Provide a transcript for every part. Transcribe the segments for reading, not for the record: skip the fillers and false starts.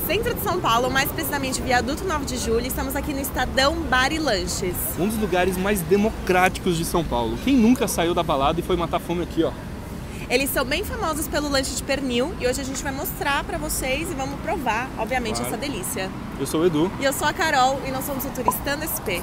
centro de São Paulo, mais precisamente Viaduto 9 de Julho. Estamos aqui no Estadão Bar e Lanches. Um dos lugares mais democráticos de São Paulo. Quem nunca saiu da balada e foi matar fome aqui, ó? Eles são bem famosos pelo lanche de pernil e hoje a gente vai mostrar pra vocês e vamos provar, obviamente, essa delícia. Eu sou o Edu. E eu sou a Carol e nós somos o Turistando SP.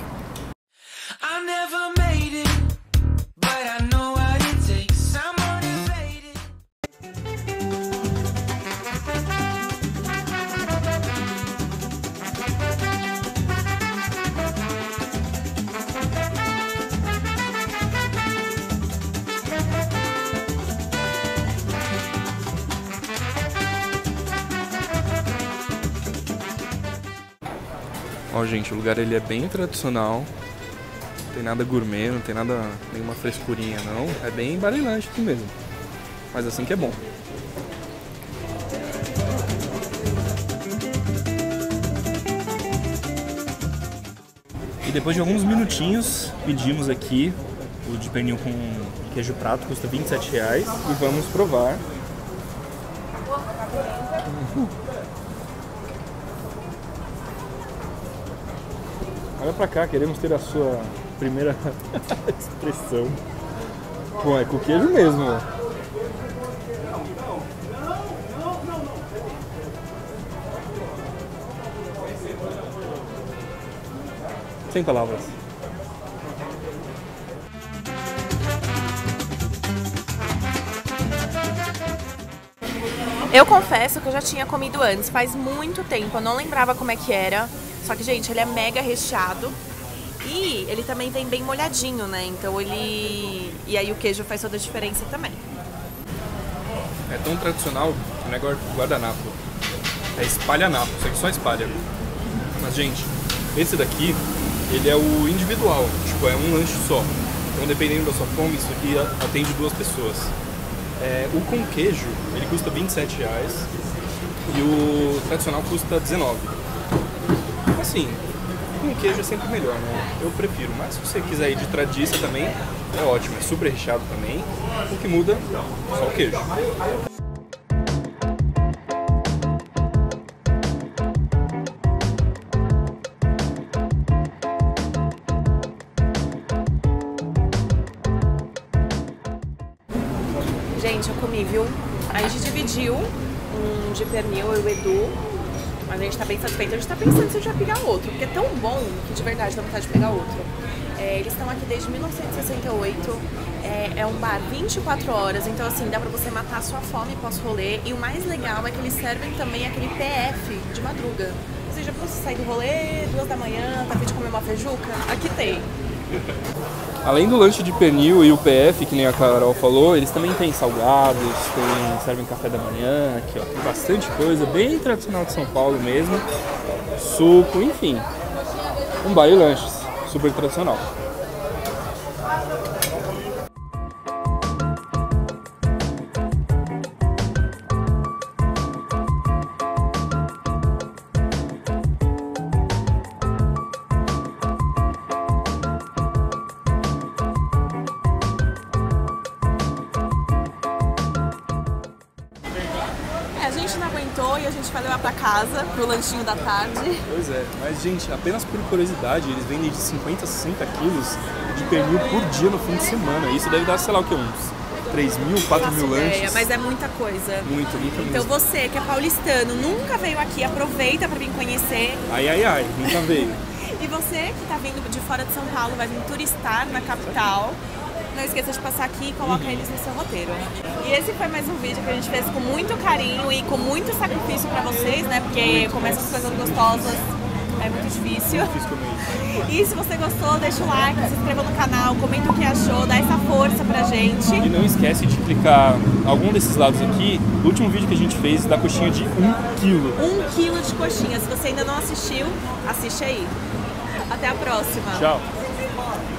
Ó, gente, o lugar ele é bem tradicional. Não tem nada gourmet, não tem nada, nenhuma frescurinha, não. É bem bar e lanche aqui mesmo. Mas assim que é bom. E depois de alguns minutinhos, pedimos aqui o de pernil com queijo prato, custa R$27. E vamos provar. Olha pra cá, queremos ter a sua primeira expressão. Bom, é com queijo mesmo, ó. Sem palavras. Eu confesso que eu já tinha comido antes, faz muito tempo, eu não lembrava como é que era. Só que, gente, ele é mega recheado e ele também vem bem molhadinho, né? Então ele... E aí o queijo faz toda a diferença também. É tão tradicional que não é guardanapo. É espalhanapo, isso aqui só espalha. Mas, gente, esse daqui, ele é o individual. Tipo, é um lanche só. Então, dependendo da sua fome, isso aqui atende 2 pessoas. O com queijo, ele custa R$27 e o tradicional custa R$19. Assim, com queijo é sempre melhor, né? Eu prefiro, mas se você quiser ir de tradiça também, é ótimo, é super recheado também. O que muda, só o queijo. Gente, eu comi, viu? A gente dividiu um de pernil, eu e o Edu. Mas a gente tá bem satisfeito, a gente tá pensando se a gente vai pegar outro, porque é tão bom que de verdade dá vontade de pegar outro. Eles estão aqui desde 1968, é um bar 24 horas, então assim, dá pra você matar a sua fome pós-rolê. E o mais legal é que eles servem também aquele PF de madruga. Ou seja, pra você sair do rolê, 2 da manhã, tá a fim de comer uma feijuca, aqui tem. Além do lanche de pernil e o PF, que nem a Carol falou, eles também têm salgados, servem café da manhã, aqui ó, tem bastante coisa, bem tradicional de São Paulo mesmo, suco, enfim, um bar e lanches, super tradicional. A gente não aguentou e a gente foi levar pra casa, pro lanchinho da tarde. Pois é, mas gente, apenas por curiosidade, eles vendem de 50 a 60 quilos de pernil por dia no fim de semana. Isso deve dar, sei lá o que, uns 3 mil, 4 mil lanches. Mas é muita coisa. Muito Então mesmo. Você que é paulistano, nunca veio aqui, aproveita pra vir conhecer. Ai, nunca veio. E você que tá vindo de fora de São Paulo, vai vir turistar na capital, não esqueça de passar aqui e coloca eles no seu roteiro. E esse foi mais um vídeo que a gente fez com muito carinho e com muito sacrifício pra vocês, né? Porque comer essas coisas gostosas é muito difícil. E se você gostou, deixa o like, se inscreva no canal, comenta o que achou, dá essa força pra gente. E não esquece de clicar algum desses lados aqui, o último vídeo que a gente fez da coxinha de 1 quilo. 1 quilo de coxinha. Se você ainda não assistiu, assiste aí. Até a próxima. Tchau.